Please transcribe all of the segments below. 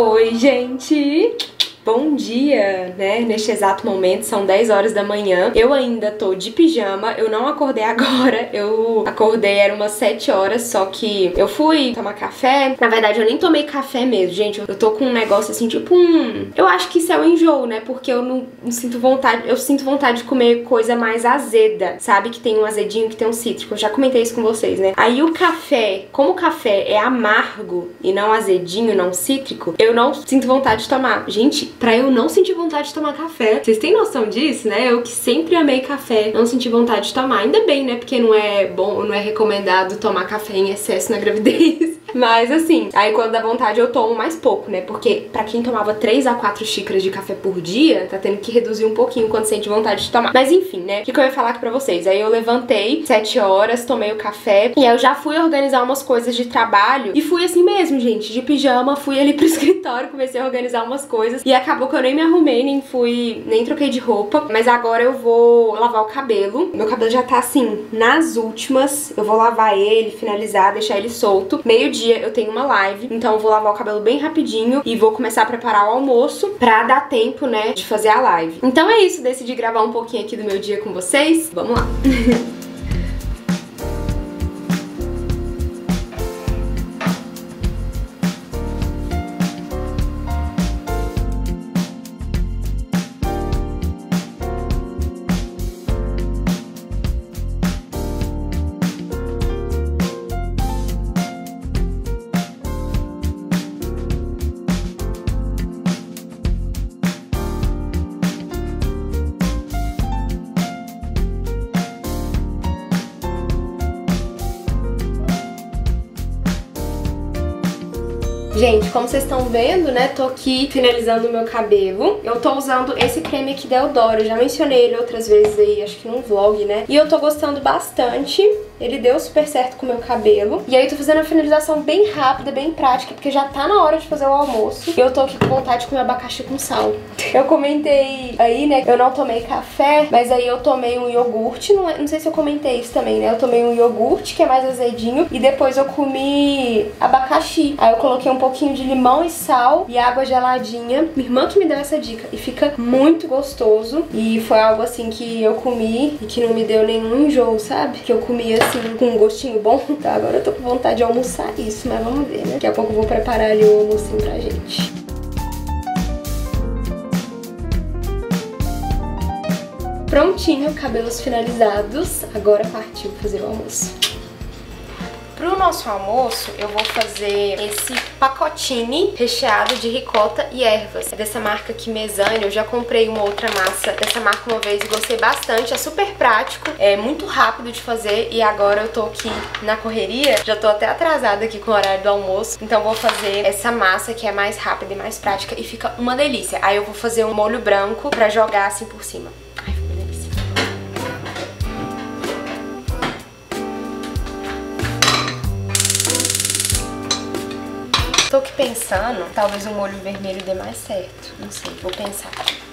Oi, gente! Bom dia, né? Neste exato momento, são 10 horas da manhã. Eu ainda tô de pijama, eu não acordei agora. Eu acordei, era umas 7 horas, só que eu fui tomar café. Na verdade, eu nem tomei café mesmo, gente. Eu tô com um negócio assim, tipo eu acho que isso é o enjoo, né? Porque eu não sinto vontade, eu sinto vontade de comer coisa mais azeda, sabe? Que tem um azedinho, que tem um cítrico. Eu já comentei isso com vocês, né? Aí o café, como o café é amargo e não azedinho, não cítrico, eu não sinto vontade de tomar. Gente, pra eu não sentir vontade de tomar café. Vocês têm noção disso, né? Eu que sempre amei café, não senti vontade de tomar. Ainda bem, né? Porque não é bom, não é recomendado tomar café em excesso na gravidez. Mas assim, aí quando dá vontade eu tomo mais pouco, né? Porque pra quem tomava 3 a 4 xícaras de café por dia, tá tendo que reduzir um pouquinho quando sente vontade de tomar. Mas enfim, né? O que eu ia falar aqui pra vocês? Aí eu levantei 7 horas, tomei o café e aí eu já fui organizar umas coisas de trabalho e fui assim mesmo, gente, de pijama, fui ali pro escritório, comecei a organizar umas coisas e acabou que eu nem me arrumei, nem troquei de roupa, mas agora eu vou lavar o cabelo. Meu cabelo já tá assim, nas últimas, eu vou lavar ele, finalizar, deixar ele solto. Meio-dia eu tenho uma live, então eu vou lavar o cabelo bem rapidinho e vou começar a preparar o almoço pra dar tempo, né, de fazer a live. Então é isso, decidi gravar um pouquinho aqui do meu dia com vocês. Vamos lá! Gente, como vocês estão vendo, né, tô aqui finalizando o meu cabelo. Eu tô usando esse creme aqui da Eudora, eu já mencionei ele outras vezes aí, acho que num vlog, né? E eu tô gostando bastante, ele deu super certo com o meu cabelo. E aí tô fazendo a finalização bem rápida, bem prática, porque já tá na hora de fazer o almoço. E eu tô aqui com vontade de comer abacaxi com sal. Eu comentei aí, né, eu não tomei café, mas aí eu tomei um iogurte, não sei se eu comentei isso também, né? Eu tomei um iogurte, que é mais azedinho, e depois eu comi abacaxi. Aí eu coloquei um pouquinho de limão e sal e água geladinha. Minha irmã que me deu essa dica e fica muito gostoso. E foi algo assim que eu comi e que não me deu nenhum enjoo, sabe? Que eu comi assim com um gostinho bom. Então agora eu tô com vontade de almoçar isso, mas vamos ver, né? Daqui a pouco eu vou preparar ali o almocinho pra gente. Prontinho, cabelos finalizados. Agora partiu fazer o almoço. Pro nosso almoço, eu vou fazer esse pacotine recheado de ricota e ervas. É dessa marca aqui, Mesane. Eu já comprei uma outra massa dessa marca uma vez e gostei bastante. É super prático, é muito rápido de fazer e agora eu tô aqui na correria. Já tô até atrasada aqui com o horário do almoço. Então vou fazer essa massa que é mais rápida e mais prática e fica uma delícia. Aí eu vou fazer um molho branco pra jogar assim por cima. Tô aqui pensando, talvez um molho vermelho dê mais certo. Não sei, vou pensar.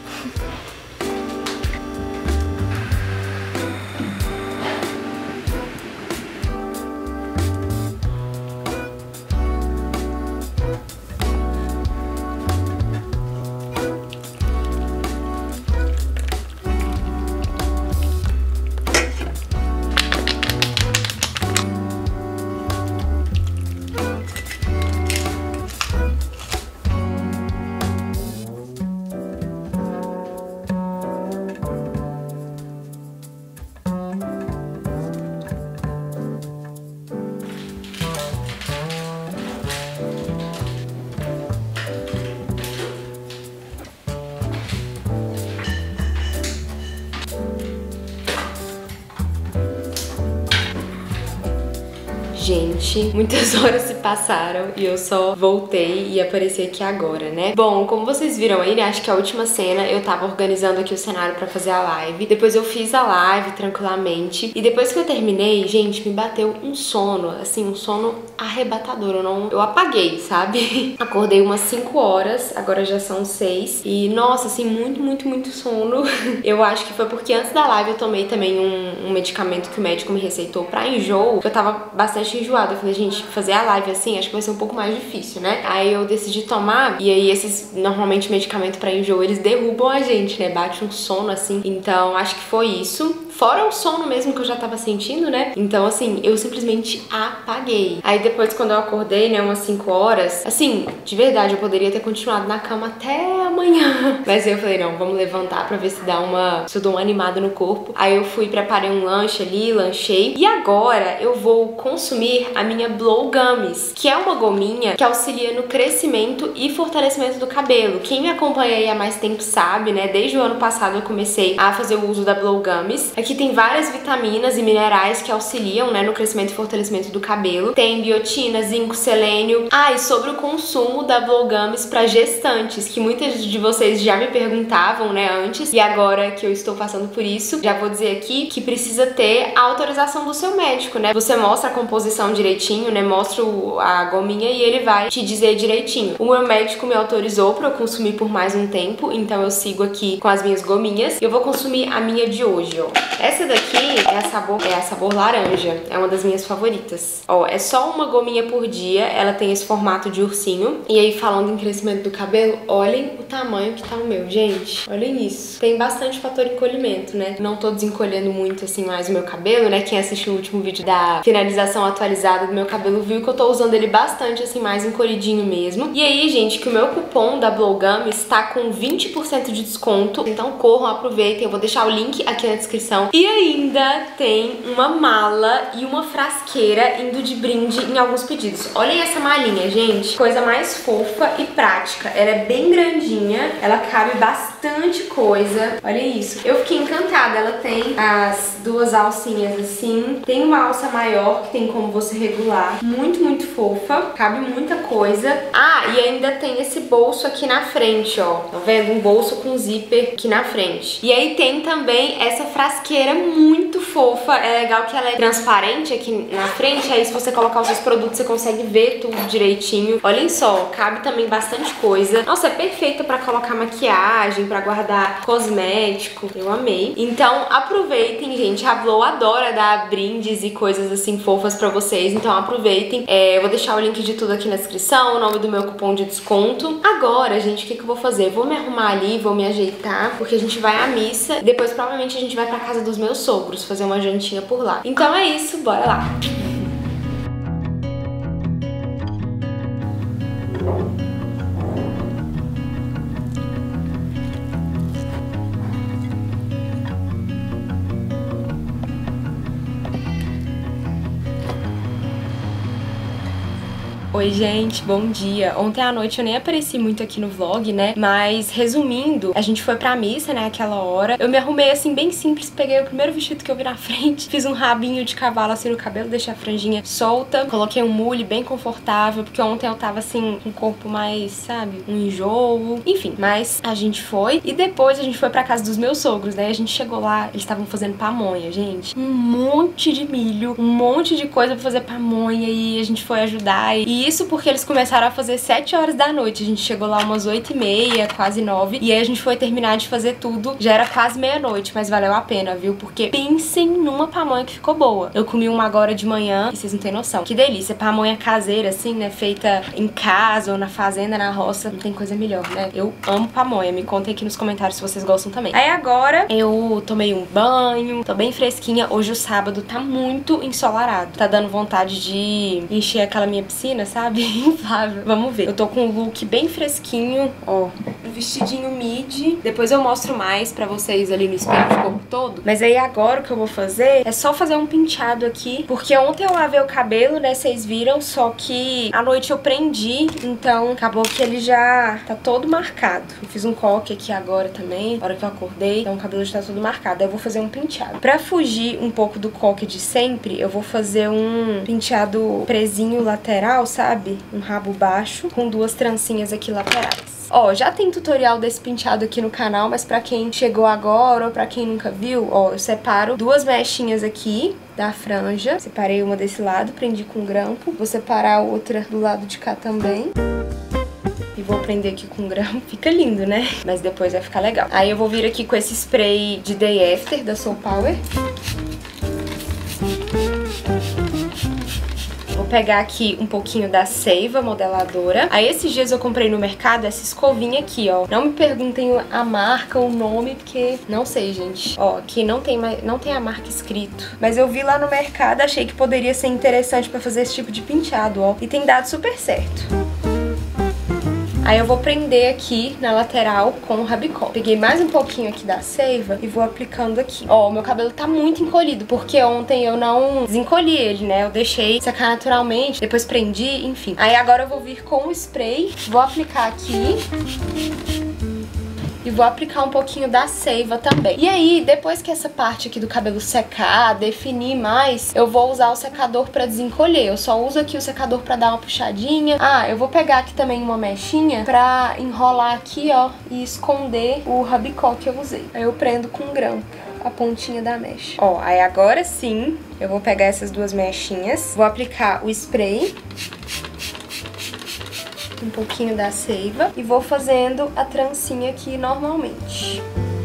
Gente, muitas horas se passaram e eu só voltei e apareci aqui agora, né? Bom, como vocês viram aí, né, acho que a última cena eu tava organizando aqui o cenário pra fazer a live. Depois eu fiz a live tranquilamente e depois que eu terminei, gente, me bateu um sono, assim, um sono arrebatador. Eu apaguei, sabe? Acordei umas 5 horas, agora já são 6 e, nossa, assim, muito sono. Eu acho que foi porque antes da live eu tomei também um medicamento que o médico me receitou pra enjoo, que eu tava bastante enjoada. Eu falei, gente, fazer a live assim, acho que vai ser um pouco mais difícil, né? Aí eu decidi tomar, e aí esses, normalmente, medicamento pra enjoo, eles derrubam a gente, né? Bate um sono, assim. Então, acho que foi isso. Fora o sono mesmo que eu já tava sentindo, né? Então, assim, eu simplesmente apaguei. Aí depois, quando eu acordei, né, umas 5 horas, assim, de verdade, eu poderia ter continuado na cama até amanhã. Mas eu falei, não, vamos levantar pra ver se eu dou uma animada no corpo. Aí eu fui, preparei um lanche ali, lanchei. E agora eu vou consumir a minha Blow Gummies, que é uma gominha que auxilia no crescimento e fortalecimento do cabelo. Quem me acompanha aí há mais tempo sabe, né? Desde o ano passado eu comecei a fazer o uso da Blow Gummies. Aqui tem várias vitaminas e minerais que auxiliam, né, no crescimento e fortalecimento do cabelo. Tem biotina, zinco, selênio. Ah, e sobre o consumo da Blow Gummies para gestantes, que muitas de vocês já me perguntavam, né, antes, e agora que eu estou passando por isso, já vou dizer aqui que precisa ter a autorização do seu médico, né? Você mostra a composição direitinho, né, mostra a gominha e ele vai te dizer direitinho. O meu médico me autorizou para eu consumir por mais um tempo, então eu sigo aqui com as minhas gominhas. Eu vou consumir a minha de hoje, ó. Essa daqui é a sabor laranja, é uma das minhas favoritas. Ó, é só uma gominha por dia, ela tem esse formato de ursinho. E aí, falando em crescimento do cabelo, olhem o tamanho que tá o meu, gente. Olhem isso. Tem bastante fator encolhimento, né? Não tô desencolhendo muito, assim, mais o meu cabelo, né? Quem assistiu o último vídeo da finalização atualizada do meu cabelo viu que eu tô usando ele bastante, assim, mais encolhidinho mesmo. E aí, gente, que o meu cupom da Blow Gummies está com 20% de desconto. Então corram, aproveitem. Eu vou deixar o link aqui na descrição. E ainda tem uma mala e uma frasqueira indo de brinde em alguns pedidos. Olhem essa malinha, gente. Coisa mais fofa e prática. Ela é bem grandinha, ela cabe bastante coisa. Olha isso. Eu fiquei encantada. Ela tem as duas alcinhas assim. Tem uma alça maior que tem como você regular. Muito, muito fofa. Cabe muita coisa. Ah, e ainda tem esse bolso aqui na frente, ó. Tá vendo? Um bolso com zíper aqui na frente. E aí tem também essa frasqueira muito fofa. É legal que ela é transparente aqui na frente. Aí se você colocar os seus produtos, você consegue ver tudo direitinho. Olhem só, cabe também bastante coisa. Nossa, é perfeita pra colocar maquiagem, pra guardar cosmético. Eu amei. Então aproveitem, gente. A Blow adora dar brindes e coisas assim fofas pra vocês. Então aproveitem. Eu vou deixar o link de tudo aqui na descrição, o nome do meu cupom de desconto. Agora, gente, o que eu vou fazer? Eu vou me arrumar ali, vou me ajeitar, porque a gente vai à missa. Depois provavelmente a gente vai pra casa dos meus sogros fazer uma jantinha por lá. Então é isso, bora lá! Oi, gente, bom dia. Ontem à noite eu nem apareci muito aqui no vlog, né? Mas, resumindo, a gente foi pra missa, né, aquela hora. Eu me arrumei, assim, bem simples. Peguei o primeiro vestido que eu vi na frente. Fiz um rabinho de cavalo, assim, no cabelo. Deixei a franjinha solta. Coloquei um mule bem confortável, porque ontem eu tava, assim, com o corpo mais, sabe, um enjoo. Enfim, mas a gente foi. E depois a gente foi pra casa dos meus sogros, né? A gente chegou lá, eles estavam fazendo pamonha, gente. Um monte de milho, um monte de coisa pra fazer pamonha. E a gente foi ajudar. E isso porque eles começaram a fazer 7 horas da noite. A gente chegou lá umas 8h30, quase 9. E aí a gente foi terminar de fazer tudo. Já era quase meia-noite, mas valeu a pena, viu? Porque pensem numa pamonha que ficou boa. Eu comi uma agora de manhã e vocês não têm noção. Que delícia. Pamonha caseira, assim, né? Feita em casa ou na fazenda, na roça. Não tem coisa melhor, né? Eu amo pamonha. Me contem aqui nos comentários se vocês gostam também. Aí agora eu tomei um banho. Tô bem fresquinha. Hoje o sábado tá muito ensolarado. Tá dando vontade de encher aquela minha piscina, sabe? Inflável. Vamos ver. Eu tô com um look bem fresquinho, ó. Um vestidinho midi. Depois eu mostro mais pra vocês ali no espelho de corpo todo. Mas aí agora o que eu vou fazer é só fazer um penteado aqui. Porque ontem eu lavei o cabelo, né? Vocês viram. Só que à noite eu prendi. Então acabou que ele já tá todo marcado. Eu fiz um coque aqui agora também. Na hora que eu acordei. Então o cabelo já tá todo marcado. Aí eu vou fazer um penteado. Pra fugir um pouco do coque de sempre, eu vou fazer um penteado presinho lateral, sabe? Um rabo baixo com 2 trancinhas aqui laterais. Ó, já tem tutorial desse penteado aqui no canal, mas pra quem chegou agora ou pra quem nunca viu, ó, eu separo 2 mechinhas aqui da franja. Separei uma desse lado, prendi com grampo. Vou separar a outra do lado de cá também. E vou prender aqui com grampo. Fica lindo, né? Mas depois vai ficar legal. Aí eu vou vir aqui com esse spray de Day After da Soul Power. pegar aqui um pouquinho da Seiva modeladora. Aí esses dias eu comprei no mercado essa escovinha aqui, ó. Não me perguntem a marca, o nome, porque não sei, gente. Ó, aqui não tem a marca escrito. Mas eu vi lá no mercado, achei que poderia ser interessante pra fazer esse tipo de penteado, ó. E tem dado super certo. Aí eu vou prender aqui na lateral com o rabicó. Peguei mais um pouquinho aqui da Seiva e vou aplicando aqui. Ó, o meu cabelo tá muito encolhido, porque ontem eu não desencolhi ele, né? Eu deixei secar naturalmente, depois prendi, enfim. Aí agora eu vou vir com o spray, vou aplicar aqui. E vou aplicar um pouquinho da Seiva também. E aí, depois que essa parte aqui do cabelo secar, definir mais, eu vou usar o secador pra desencolher. Eu só uso aqui o secador pra dar uma puxadinha. Ah, eu vou pegar aqui também uma mechinha pra enrolar aqui, ó, e esconder o rabicó que eu usei. Aí eu prendo com um grampo a pontinha da mecha. Ó, aí agora sim, eu vou pegar essas duas mechinhas, vou aplicar o spray, um pouquinho da Seiva e vou fazendo a trancinha aqui normalmente.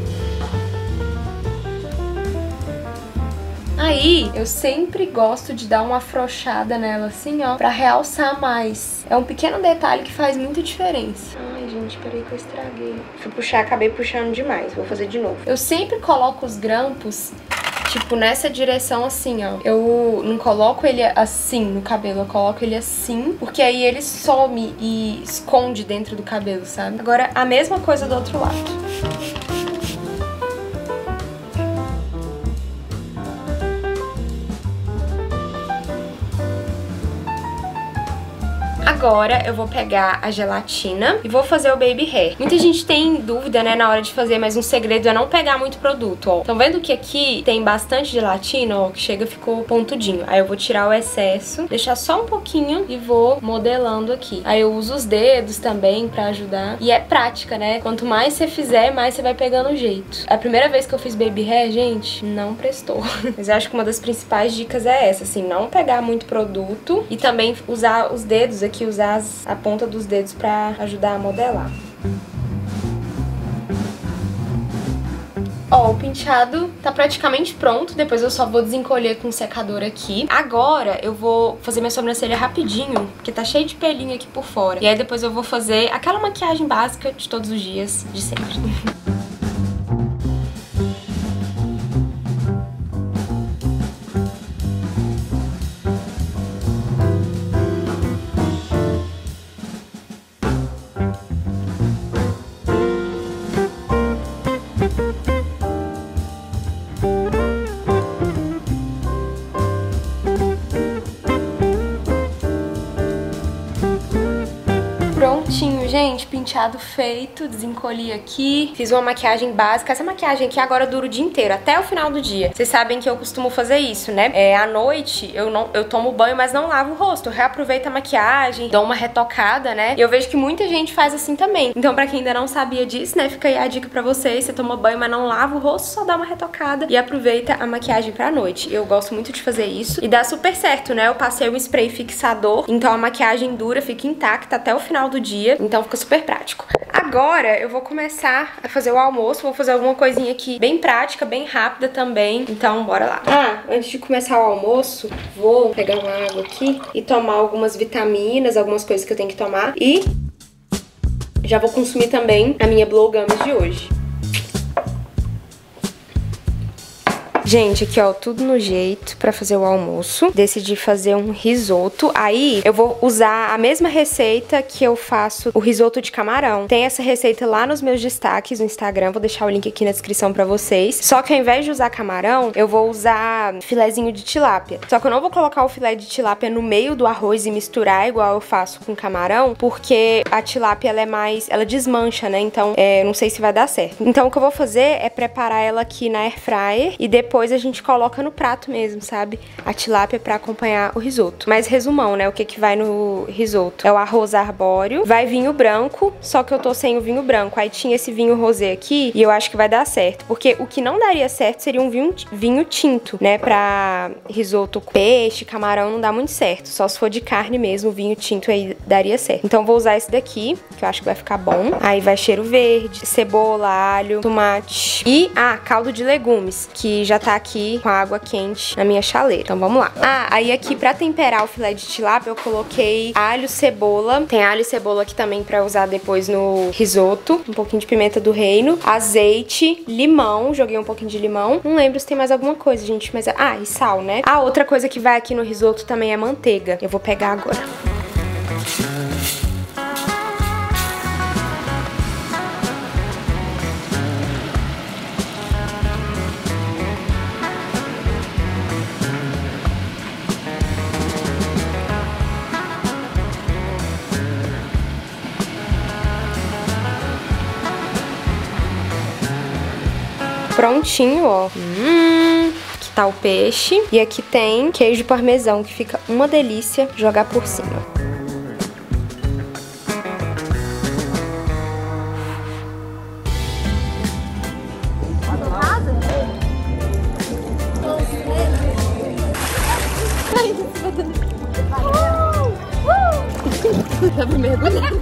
Aí, eu sempre gosto de dar uma afrouxada nela assim, ó, pra realçar mais. É um pequeno detalhe que faz muita diferença. Ai, gente, peraí que eu estraguei. Fui puxar, acabei puxando demais. Vou fazer de novo. Eu sempre coloco os grampos tipo, nessa direção assim, ó. Eu não coloco ele assim no cabelo, eu coloco ele assim, porque aí ele some e esconde dentro do cabelo, sabe? Agora, a mesma coisa do outro lado. Agora eu vou pegar a gelatina e vou fazer o baby hair. Muita gente tem dúvida, né, na hora de fazer, mas um segredo é não pegar muito produto, ó. Estão vendo que aqui tem bastante gelatina, ó, que chega ficou pontudinho. Aí eu vou tirar o excesso, deixar só um pouquinho e vou modelando aqui. Aí eu uso os dedos também pra ajudar. E é prática, né? Quanto mais você fizer, mais você vai pegando o jeito. A primeira vez que eu fiz baby hair, gente, não prestou. Mas eu acho que uma das principais dicas é essa, assim, não pegar muito produto e também usar os dedos aqui, usar a ponta dos dedos pra ajudar a modelar. Ó, o penteado tá praticamente pronto, depois eu só vou desencolher com o secador aqui. Agora eu vou fazer minha sobrancelha rapidinho, porque tá cheio de pelinho aqui por fora. E aí depois eu vou fazer aquela maquiagem básica de todos os dias, de sempre. Prontinho, gente, penteado feito, desencolhi aqui, fiz uma maquiagem básica. Essa maquiagem aqui agora dura o dia inteiro, até o final do dia. Vocês sabem que eu costumo fazer isso, né? À noite eu tomo banho, mas não lavo o rosto. Eu reaproveito a maquiagem, dou uma retocada, né? E eu vejo que muita gente faz assim também. Então, pra quem ainda não sabia disso, né, fica aí a dica pra vocês. Você toma banho, mas não lava o rosto, só dá uma retocada e aproveita a maquiagem pra noite. Eu gosto muito de fazer isso e dá super certo, né? Eu passei um spray fixador, então a maquiagem dura, fica intacta até o final do dia, então fica super prático. Agora eu vou começar a fazer o almoço, vou fazer alguma coisinha aqui bem prática, bem rápida também, então bora lá. Antes de começar o almoço, vou pegar uma água aqui e tomar algumas vitaminas, algumas coisas que eu tenho que tomar e já vou consumir também a minha Blow Gummies de hoje. Gente, aqui ó, tudo no jeito pra fazer o almoço. Decidi fazer um risoto. Aí eu vou usar a mesma receita que eu faço o risoto de camarão. Tem essa receita lá nos meus destaques no Instagram, vou deixar o link aqui na descrição pra vocês. Só que ao invés de usar camarão, eu vou usar filezinho de tilápia. Só que eu não vou colocar o filé de tilápia no meio do arroz e misturar igual eu faço com camarão, porque a tilápia ela desmancha, né? Então não sei se vai dar certo. Então o que eu vou fazer é preparar ela aqui na air fryer e depois a gente coloca no prato mesmo, sabe? A tilápia pra acompanhar o risoto. Mas resumão, né? O que vai no risoto? É o arroz arbóreo, vai vinho branco, só que eu tô sem o vinho branco. Aí tinha esse vinho rosé aqui e eu acho que vai dar certo. Porque o que não daria certo seria um vinho tinto, né? Pra risoto com peixe, camarão, não dá muito certo. Só se for de carne mesmo, o vinho tinto aí daria certo. Então vou usar esse daqui, que eu acho que vai ficar bom. Aí vai cheiro verde, cebola, alho, tomate e, caldo de legumes, que já botar aqui com a água quente na minha chaleira. Então vamos lá. Ah, aí aqui pra temperar o filé de tilápia eu coloquei alho, cebola. Tem alho e cebola aqui também pra usar depois no risoto. Um pouquinho de pimenta do reino, azeite, limão. Joguei um pouquinho de limão. Não lembro se tem mais alguma coisa, gente, mas... Ah, e sal, né? A outra coisa que vai aqui no risoto também é manteiga. Eu vou pegar agora. Prontinho, ó. Aqui tá o peixe. E aqui tem queijo parmesão, que fica uma delícia jogar por cima. Tava mergulhando.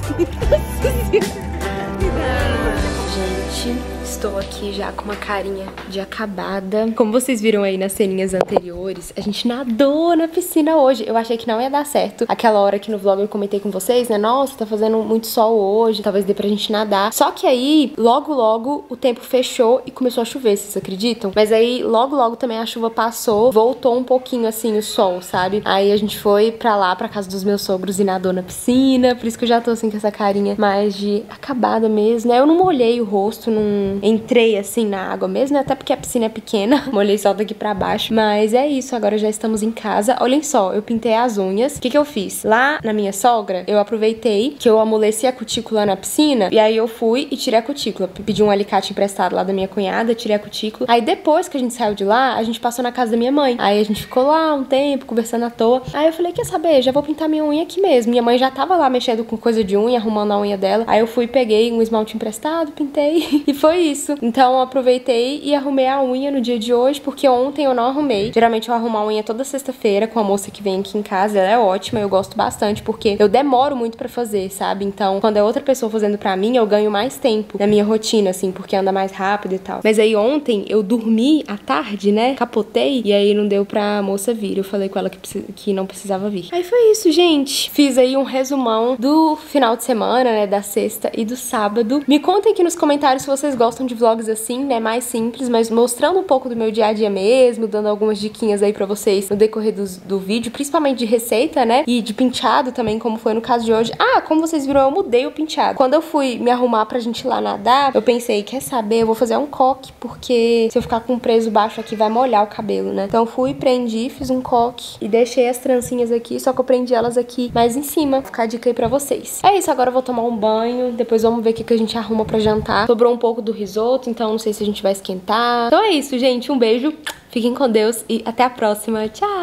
Gente, estou aqui já com uma carinha de acabada. Como vocês viram aí nas ceninhas anteriores, a gente nadou na piscina hoje. Eu achei que não ia dar certo. Aquela hora que no vlog eu comentei com vocês, né? Nossa, tá fazendo muito sol hoje, talvez dê pra gente nadar. Só que aí, logo o tempo fechou e começou a chover, vocês acreditam? Mas aí, logo também a chuva passou, voltou um pouquinho assim o sol, sabe? Aí a gente foi pra lá, pra casa dos meus sogros e nadou na piscina. Por isso que eu já tô assim com essa carinha mais de acabada mesmo, né? Eu não molhei o rosto, não entrei assim na água mesmo, né? Até porque a piscina é pequena. Molhei só daqui pra baixo. Mas é isso, agora já estamos em casa. Olhem só, eu pintei as unhas. O que eu fiz? Lá na minha sogra, eu aproveitei que eu amoleci a cutícula na piscina. E aí eu fui e tirei a cutícula. Pedi um alicate emprestado lá da minha cunhada, tirei a cutícula. Aí depois que a gente saiu de lá, a gente passou na casa da minha mãe. Aí a gente ficou lá um tempo, conversando à toa. Aí eu falei, quer saber? Já vou pintar minha unha aqui mesmo. Minha mãe já tava lá mexendo com coisa de unha, arrumando a unha dela. Aí eu fui, peguei um esmalte emprestado, pintei. E foi isso. Então eu aproveitei e arrumei a unha no dia de hoje, porque ontem eu não arrumei. Geralmente eu arrumo a unha toda sexta-feira com a moça que vem aqui em casa. Ela é ótima, eu gosto bastante, porque eu demoro muito pra fazer, sabe? Então, quando é outra pessoa fazendo pra mim, eu ganho mais tempo na minha rotina, assim, porque anda mais rápido e tal. Mas aí ontem eu dormi à tarde, né? Capotei, e aí não deu pra moça vir. Eu falei com ela que não precisava vir. Aí foi isso, gente. Fiz aí um resumão do final de semana, né? Da sexta e do sábado. Me contem aqui nos comentários se vocês gostam de vlogs assim, né? Mais simples, mas mostrando um pouco do meu dia a dia mesmo, dando algumas diquinhas aí pra vocês no decorrer do vídeo, principalmente de receita, né? E de penteado também, como foi no caso de hoje. Ah, como vocês viram, eu mudei o penteado. Quando eu fui me arrumar pra gente ir lá nadar, eu pensei, quer saber? Eu vou fazer um coque, porque se eu ficar com um preso baixo aqui, vai molhar o cabelo, né? Então fui, prendi, fiz um coque e deixei as trancinhas aqui, só que eu prendi elas aqui mais em cima. Vou ficar a dica aí pra vocês. É isso, agora eu vou tomar um banho, depois vamos ver o que a gente arruma pra jantar. Sobrou um pouco do risoto, então não sei se a gente vai esquentar. Então é isso, gente. Um beijo, fiquem com Deus e até a próxima. Tchau!